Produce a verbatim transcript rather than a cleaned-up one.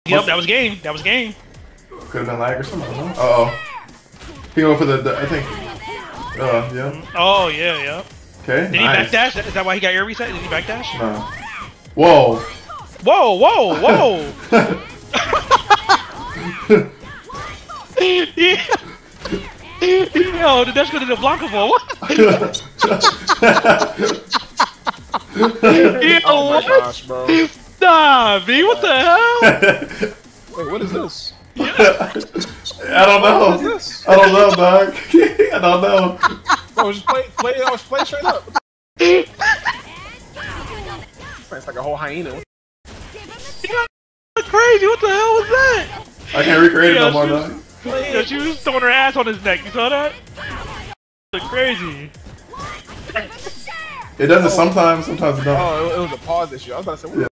Yep, that was game. That was game. Could have been lag or something. Uh oh. He going for the, the I think. Uh, yeah. Oh yeah, yeah. Okay. Did nice. he backdash? Is that why he got air reset? Did he backdash? No. Whoa. Whoa, whoa, whoa. Yeah. Yo, that's gonna be the blockable. Yo, Oh my what? gosh, bro. Nah, B, what the hell? Wait, what is this? I don't know. What is this? I don't know, dog. I don't know. Bro, just play, play, I was playing straight up. It's like a whole hyena. That's crazy. What the hell was that? I can't recreate it Yeah, no more, she was- dog. Yo, she was throwing her ass on his neck. You saw that? That's crazy. It does it sometimes. Sometimes it don't. Oh, it, it was a pause issue. I was about to say, what Yeah.